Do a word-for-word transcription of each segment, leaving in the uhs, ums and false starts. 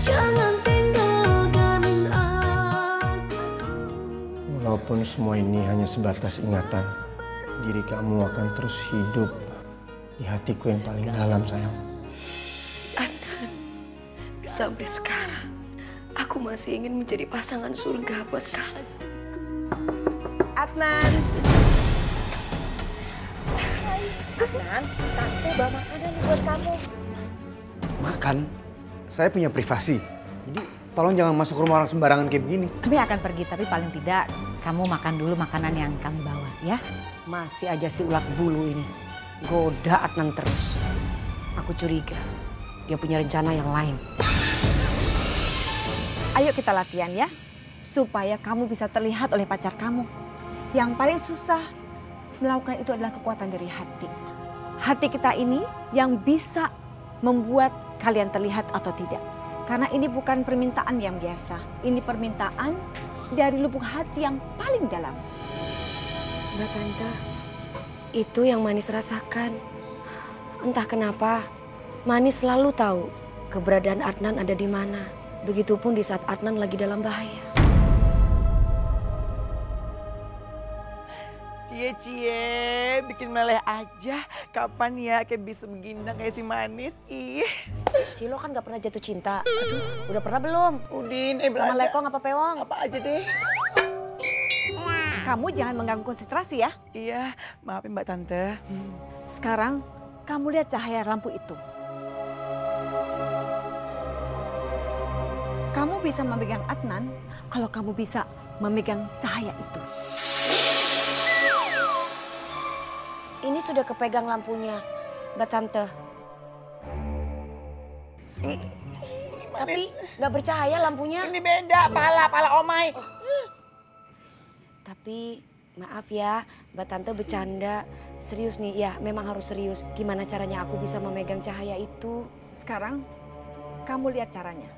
Jangan tinggalkan aku. Walaupun semua ini hanya sebatas ingatan, diri kamu akan terus hidup di hatiku yang paling dalam, sayang. Adnan, sampai sekarang aku masih ingin menjadi pasangan surga buat kamu. Adnan. Adnan, tante bawa makanan buat kamu. Makan? Saya punya privasi. Jadi tolong jangan masuk rumah orang sembarangan kayak begini. Kami akan pergi, tapi paling tidak kamu makan dulu makanan yang kami bawa, ya? Masih aja si ulat bulu ini. Goda Adnan terus. Aku curiga dia punya rencana yang lain. Ayo kita latihan ya, supaya kamu bisa terlihat oleh pacar kamu. Yang paling susah melakukan itu adalah kekuatan dari hati. Hati kita ini yang bisa membuat kalian terlihat atau tidak. Karena ini bukan permintaan yang biasa. Ini permintaan dari lubuk hati yang paling dalam. Mbak Tante, itu yang Manis rasakan. Entah kenapa, Manis selalu tahu keberadaan Adnan ada di mana. Begitupun di saat Adnan lagi dalam bahaya. Cie-cie, bikin meleleh aja. Kapan ya kayak bisa begindang kayak si Manis? Ih. Si lo kan gak pernah jatuh cinta. Aduh, udah pernah belum? Udin, eh Sama Belanda. lekong apa pewong? Apa aja deh. Kamu jangan mengganggu konsentrasi ya. Iya, maafin Mbak Tante. Sekarang kamu lihat cahaya lampu itu. Kamu bisa memegang Adnan kalau kamu bisa memegang cahaya itu. Ini sudah kepegang lampunya, Mbak Tante. Tapi gak bercahaya lampunya. Ini beda, pala, pala omai. Tapi maaf ya, Mbak Tante bercanda. Serius nih, ya memang harus serius. Gimana caranya aku bisa memegang cahaya itu? Sekarang kamu lihat caranya.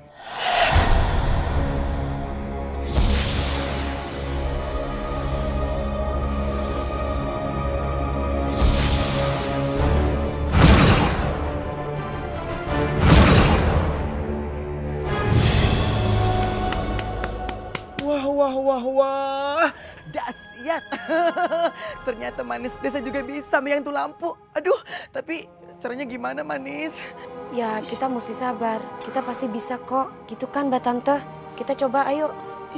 Wah, wah, wah, wah. Dahsyat. Ternyata Manis Desa juga bisa megang tuh lampu. Aduh, tapi caranya gimana Manis? Ya kita mesti sabar. Kita pasti bisa kok. Gitu kan Mbak Tante? Kita coba ayo.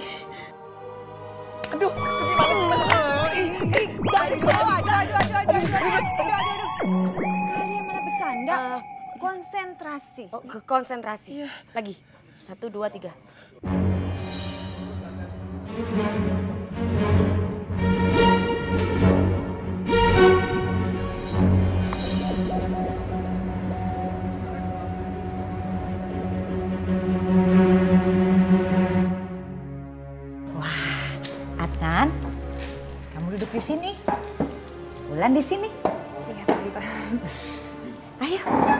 Aduh, gimana sih Manis? Aduh, aduh, aduh, aduh, aduh, aduh, aduh, aduh, aduh. Kalian malah bercanda. Uh, Konsentrasi. Oh, ke konsentrasi. Lagi. Satu, dua, tiga. Adnan, kamu duduk di sini. Bulan di sini. Iya, Tante. Ayo.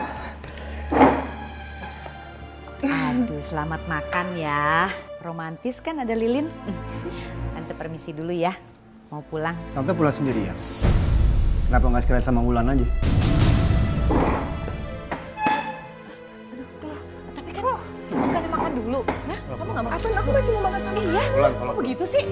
Aduh, selamat makan ya. Romantis kan ada lilin. Tante permisi dulu ya. Mau pulang. Tante pulang sendiri ya? Kenapa nggak sekalian sama Wulan aja? Tapi kan bukan makan dulu. Nah, kamu nggak makan? Aku masih mau makan sama Iya. Wulan, Kok begitu sih?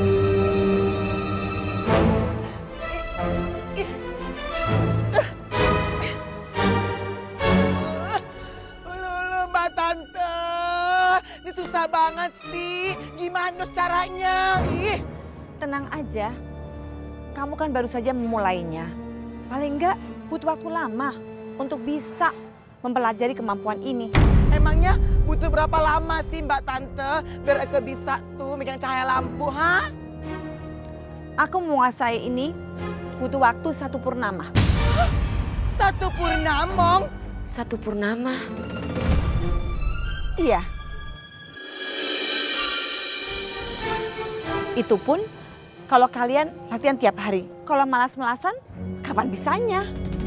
Lulu, Mbak Tante. Ini susah banget sih. Gimana caranya? Ih. Tenang aja. Kamu kan baru saja memulainya. Paling enggak butuh waktu lama untuk bisa mempelajari kemampuan ini. Emangnya butuh berapa lama sih Mbak Tante biar aku bisa tuh megang cahaya lampu, ha? Aku menguasai ini butuh waktu satu purnama. Satu purnamong? Satu purnama. Iya. Itu pun kalau kalian latihan tiap hari. Kalau malas-malasan, kapan bisanya?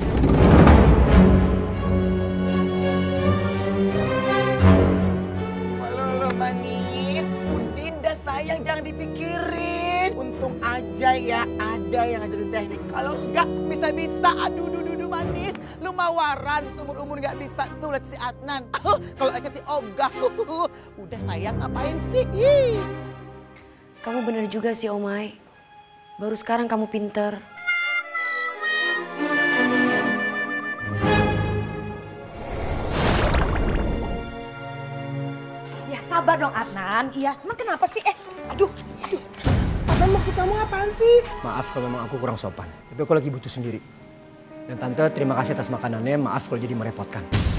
Lulu manis, Udin dah sayang jangan dipikirin. Untung aja ya ada yang ngajarin teknik. Kalau enggak bisa-bisa aduh duh duh duh manis. Lu cuma waran seumur-umur nggak bisa tuh lihat si Adnan. Kalau Eka si ogah. Udah sayang ngapain sih? Ih. Kamu bener juga sih Omai. Baru sekarang kamu pinter. Ya sabar dong Adnan. Iya, emang kenapa sih? Eh, aduh, aduh. Adnan maksud kamu apaan sih? Maaf kalau memang aku kurang sopan. Tapi aku lagi butuh sendiri. Dan Tante terima kasih atas makanannya. Maaf kalau jadi merepotkan.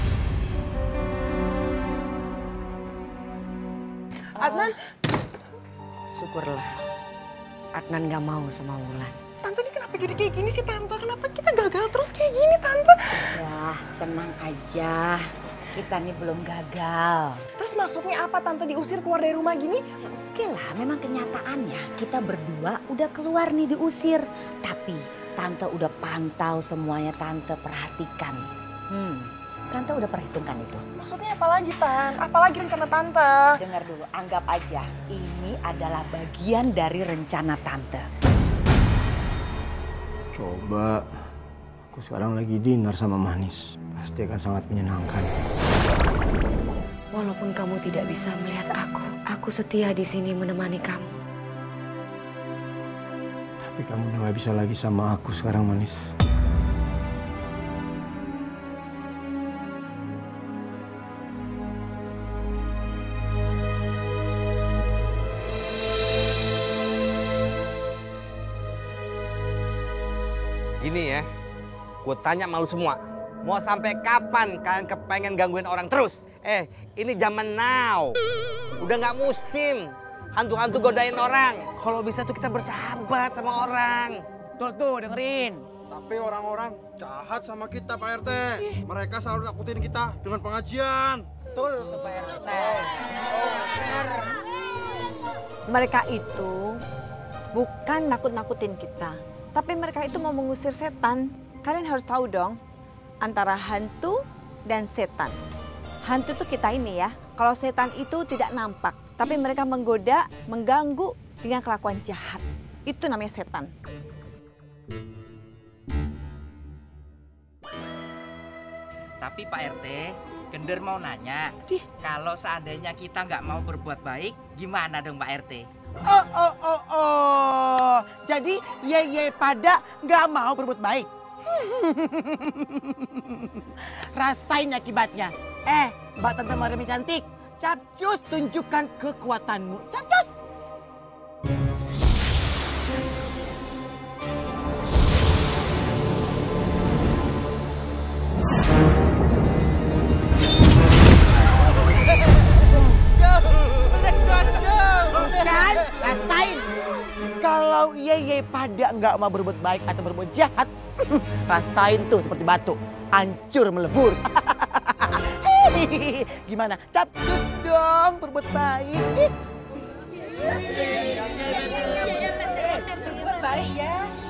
Adnan. Syukurlah Adnan gak mau sama Wulan. Tante ini kenapa jadi kayak gini sih Tante? Kenapa kita gagal terus kayak gini Tante? Ya tenang aja, kita nih belum gagal. Terus maksudnya apa Tante diusir keluar dari rumah gini? Oke lah, memang kenyataannya kita berdua udah keluar nih diusir. Tapi Tante udah pantau semuanya, Tante perhatikan. Hmm, Tante udah perhitungkan itu. Maksudnya apa lagi Tan? Apalagi rencana Tante? Dengar dulu, anggap aja ini adalah bagian dari rencana Tante. Coba aku sekarang lagi dinner sama Manis. Pasti akan sangat menyenangkan. Walaupun kamu tidak bisa melihat aku, aku setia di sini menemani kamu. Tapi kamu udah gak bisa lagi sama aku sekarang, Manis. Gini ya, gue tanya malu semua. Mau sampai kapan kalian kepengen gangguin orang terus? Eh, ini zaman now. Udah nggak musim hantu-hantu godain orang. Kalau bisa tuh kita bersahabat sama orang. Betul tuh dengerin. Tapi orang-orang jahat sama kita Pak R T. Mereka selalu nakutin kita dengan pengajian. Betul tuh Pak R T. Mereka itu bukan nakut-nakutin kita. Tapi mereka itu mau mengusir setan. Kalian harus tahu dong, antara hantu dan setan. Hantu itu kita ini ya, kalau setan itu tidak nampak. Tapi mereka menggoda, mengganggu dengan kelakuan jahat. Itu namanya setan. Tapi Pak R T, Gender mau nanya, kalau seandainya kita nggak mau berbuat baik, gimana dong Pak R T? Oh, oh, oh, oh. Jadi ye-ye pada nggak mau berbuat baik. Rasain akibatnya. Eh, Mbak Tante Mariam cantik. Capcus, tunjukkan kekuatanmu. Capcus. Kan, rasain. Kalau ye-ye pada nggak mau berbuat baik atau berbuat jahat, rasain tuh seperti batu, hancur melebur. Gimana? Capcus dong berbuat baik. Berbuat baik ya.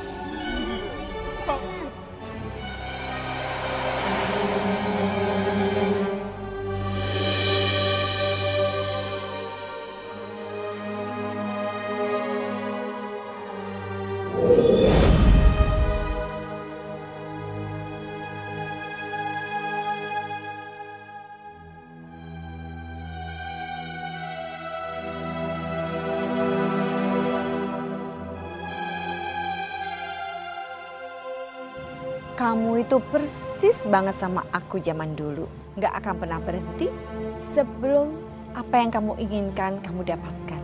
Kamu itu persis banget sama aku zaman dulu. Gak akan pernah berhenti sebelum apa yang kamu inginkan kamu dapatkan.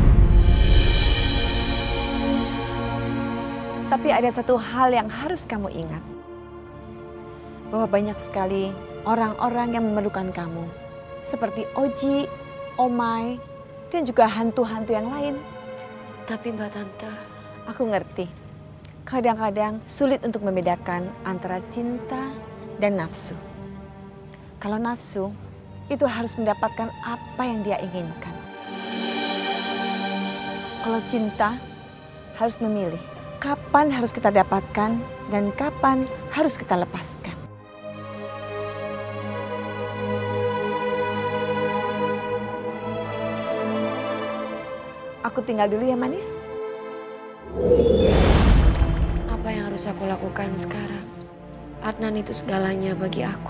Tapi ada satu hal yang harus kamu ingat. Bahwa banyak sekali orang-orang yang memerlukan kamu. Seperti Oji, Omai, dan juga hantu-hantu yang lain. Tapi Mbak Tante, aku ngerti. Kadang-kadang sulit untuk membedakan antara cinta dan nafsu. Kalau nafsu, itu harus mendapatkan apa yang dia inginkan. Kalau cinta, harus memilih kapan harus kita dapatkan dan kapan harus kita lepaskan. Aku tinggal dulu ya manis. apa yang harus aku lakukan sekarang? Adnan itu segalanya bagi aku.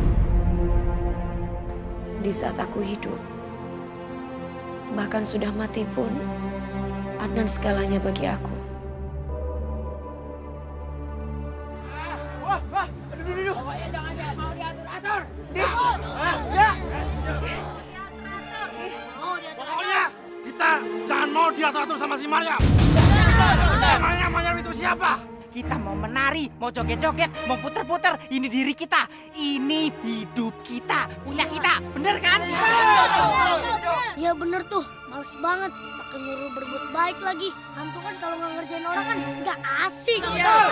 Di saat aku hidup, bahkan sudah mati pun, Adnan segalanya bagi aku. Wah, wah, aduh, aduh, aduh. Pokoknya jangan dia mau diatur-atur. Di, ya. Pokoknya kita jangan mau diatur-atur sama si Maryam. Emangnya Maryam itu siapa? Kita mau menari, mau joget-joget, mau puter-puter. Ini diri kita, ini hidup kita, punya kita, bener kan? Iya bener tuh, males banget. Pakai nyuruh berbuat baik lagi. Hantu kan kalau nggak ngerjain orang kan nggak asik.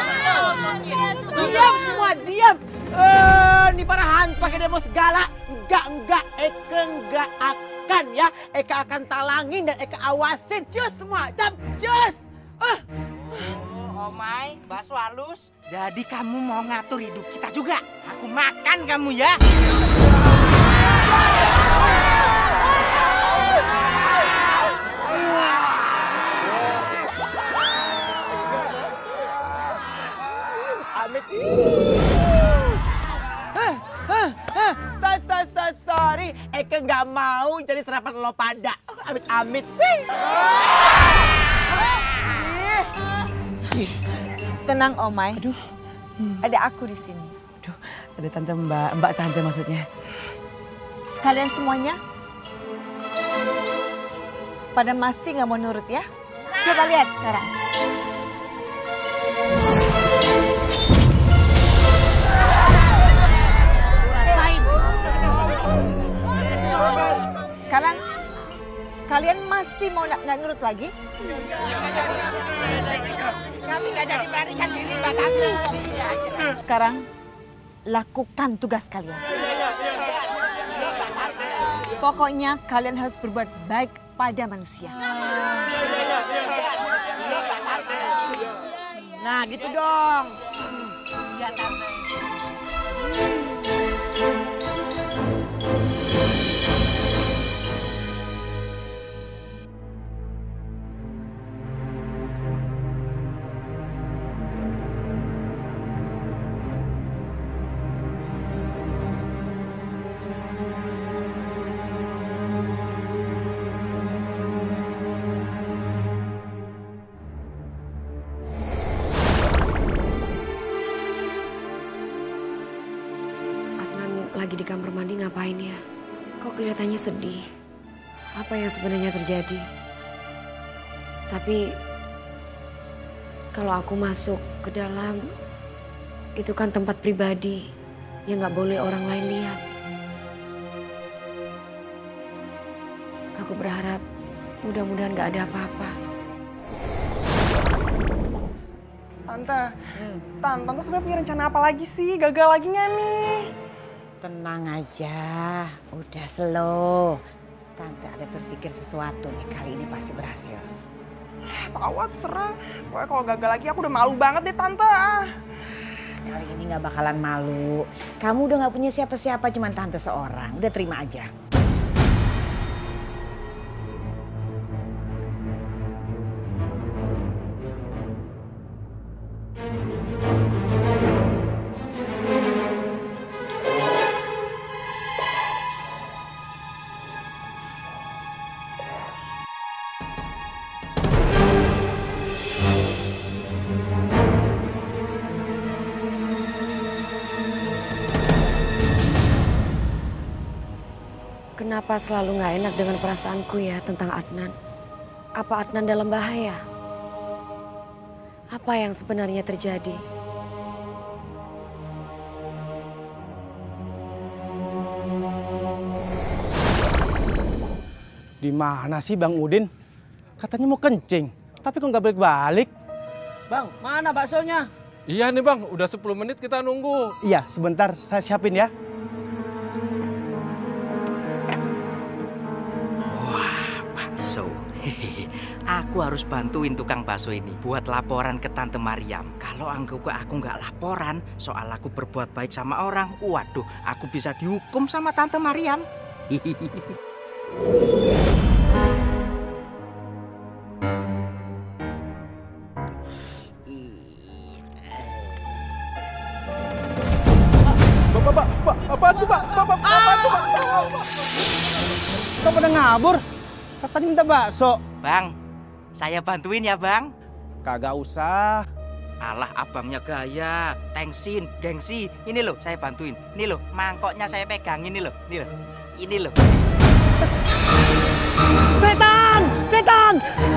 Diam semua, diam. Eh, ini para hantu pakai demo segala. Enggak, enggak, Eka enggak akan ya. Eka akan talangin dan Eka awasin. Cus semua, jam, cus. Ah. Oh my, bakso halus. Jadi kamu mau ngatur hidup kita juga? Aku makan kamu ya. Amit. Hah, hah, hah. So, so, so, sorry. Eka nggak mau jadi sarapan lo pada. Amit, amit. Tenang Omai. Aduh. Ada aku di sini. Aduh, ada tante mbak, mbak tante maksudnya. Kalian semuanya pada masih nggak mau nurut ya? Coba lihat sekarang. Sekarang kalian masih mau nggak nurut lagi? Kami nggak jadi melarikan diri, Mbak Tante. Sekarang lakukan tugas kalian. Pokoknya kalian harus berbuat baik pada manusia. Nah, gitu dong. Iya, Tante. Lagi di kamar mandi ngapain ya? Kok kelihatannya sedih? Apa yang sebenarnya terjadi? Tapi kalau aku masuk ke dalam, itu kan tempat pribadi yang nggak boleh orang lain lihat. Aku berharap mudah-mudahan nggak ada apa-apa. Tante, hmm. Tante, Tante sebenarnya punya rencana apa lagi sih? Gagal lagi nggak nih? Tenang aja, udah slow. Tante ada berpikir sesuatu nih, kali ini pasti berhasil. Tahu ah, terserah. Pokoknya kalau gagal lagi aku udah malu banget deh Tante. Kali ini gak bakalan malu. Kamu udah gak punya siapa-siapa, cuman Tante seorang. Udah terima aja. Kenapa selalu nggak enak dengan perasaanku ya tentang Adnan? Apa Adnan dalam bahaya? Apa yang sebenarnya terjadi? Di mana sih Bang Udin? Katanya mau kencing, tapi kok nggak balik-balik? Bang, mana baksonya? Iya nih Bang, udah sepuluh menit kita nunggu. Iya, sebentar saya siapin ya. Bakso. Aku harus bantuin tukang bakso ini buat laporan ke Tante Maryam. Kalau anggap aku nggak laporan soal aku berbuat baik sama orang, waduh, aku bisa dihukum sama Tante Maryam. Kok pada ngabur? Katanya minta bakso. Bang, saya bantuin ya bang. Kagak usah. Alah abangnya gaya, tengsin, gengsi. Ini loh saya bantuin. Ini loh mangkoknya saya pegang ini loh. Ini loh. Ini loh. Setan! Setan!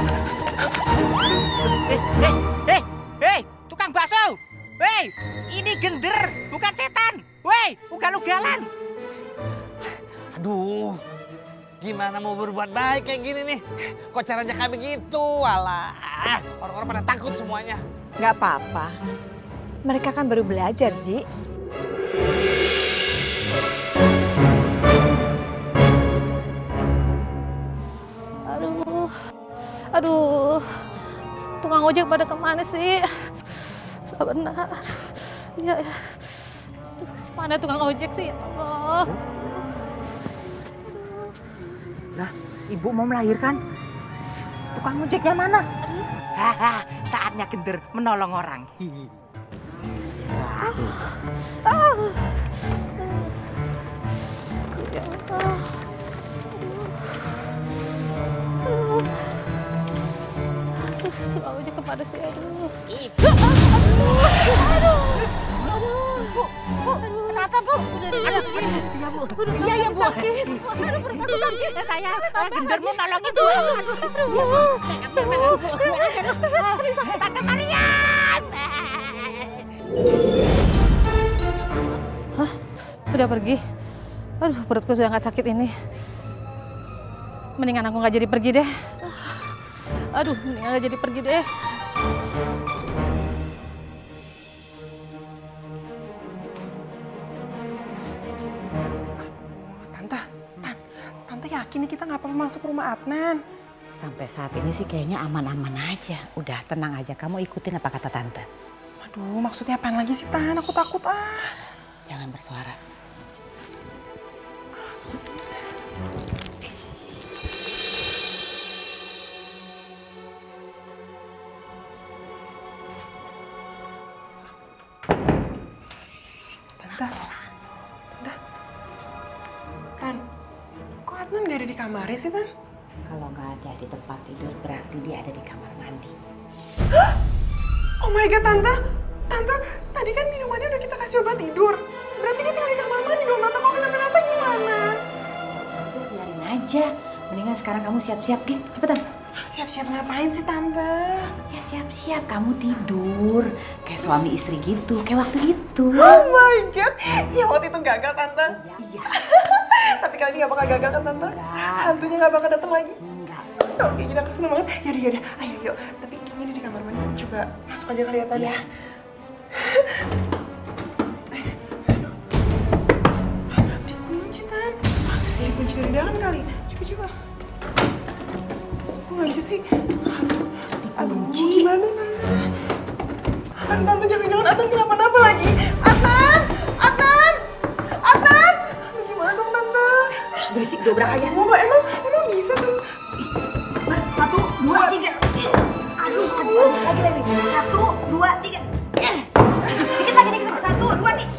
Hei, hei, hei, hei, tukang bakso. Hei, ini gender, bukan setan. Hei, ugal-ugalan. Aduh, gimana mau berbuat baik kayak gini nih? Kok caranya kayak begitu? Walah, orang-orang pada takut semuanya. Nggak apa-apa. Mereka kan baru belajar, Ji. Aduh, aduh, tukang ojek pada kemana sih? Benar, ya, ya. Mana tukang ojek sih? Ya Allah. Lah, ibu mau melahirkan? Tukang ojeknya mana? Haha, saatnya gender menolong orang. Hihi. Waduh. Ah. Ya Allah. Aduh. Aduh, tukang ojek kepada sih, aduh. Aduh, aduh, aduh, bu, bu, kenapa bu? Udah begini, ya bu, iya ya bu. Sakit, aduh perut aku sakit. Ya saya, gender mau nolongin bu. Aduh, aduh, aduh, sakit Tante Mariam. Hah, udah pergi? Aduh, perutku sudah nggak sakit ini. Mendingan aku nggak jadi pergi deh. Aduh, mendingan nggak jadi pergi deh. Yakin nih kita nggak perlu masuk rumah Adnan. Sampai saat ini sih kayaknya aman-aman aja. Udah tenang aja, kamu ikutin apa kata Tante. Aduh, maksudnya apaan lagi sih Tan? Aku takut ah. Jangan bersuara. Tante, Tante, Tan. Adnan gak ada di kamarnya sih, Tan? Kalau nggak ada di tempat tidur, berarti dia ada di kamar mandi. Oh my God, Tante! Tante, tadi kan minumannya udah kita kasih obat tidur. Berarti dia tidur di kamar mandi dong, Tante. Kok kenapa-napa gimana? Udah, biarin aja. Mendingan sekarang kamu siap-siap, Ki. Cepetan. Siap-siap ngapain sih, Tante? Ya siap-siap, kamu tidur. Kayak suami istri gitu, kayak waktu itu. Oh my God! Ya waktu itu gagal, Tante. Iya. Tapi kali ini gak bakal gagal kan, Tante? Enggak. Hantunya gak bakal datang lagi? Enggak. Oke, gila aku seneng banget. Yaudah, yaudah. Ayo, yuk. Tapi kayaknya dia di kamar mandi. Coba masuk aja kali ya, Tan. Ya. Dikunci, Tan. Masa sih kunci dari dalam kali? Coba, coba. Kok gak bisa sih? Aduh, dikunci. Gimana, Tante? Aduh, Tante, jangan-jangan Adnan kenapa-napa lagi. Adnan! Adnan! Adnan! Aduh, gimana dong, Tante? Shh, berisik dobrak aja. Mama, emang, emang bisa tuh? Satu, dua, tiga. Aduh, aduh, lagi lagi. Satu, dua, tiga. Dikit lagi, dikit lagi. Satu, dua, tiga.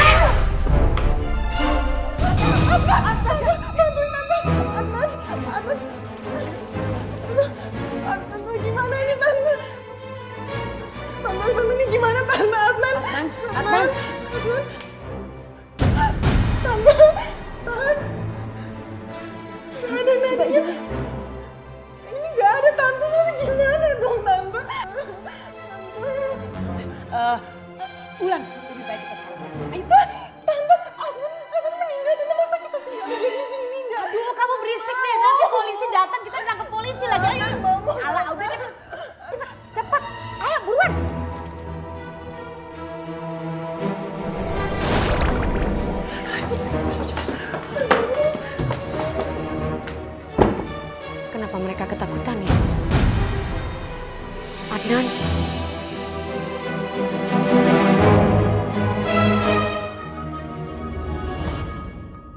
Apa? Tante, bantuin Tante. Adnan, Adnan. Adnan, gimana ini, Tante? Tante, Tante, ini gimana, Tante? Adnan. Adnan, Adnan. Adnan. Tante, Tante. Gak ada nadanya. Ini gak ada, Tante. Tante, gimana dong, Tante? Eh, Ulan, lebih baik kita sekarang. Ayo, Tante. Tante, Adnan, Adnan meninggal. Tante, masa kita tinggal dia di sini? Gak. Aduh, kamu berisik deh. Nanti polisi datang, kita tangkap polisi lagi. Ayo, alah, udah cepet. Cepet, cepet. Ayo, buruan. Kenapa mereka ketakutan ya? Adnan,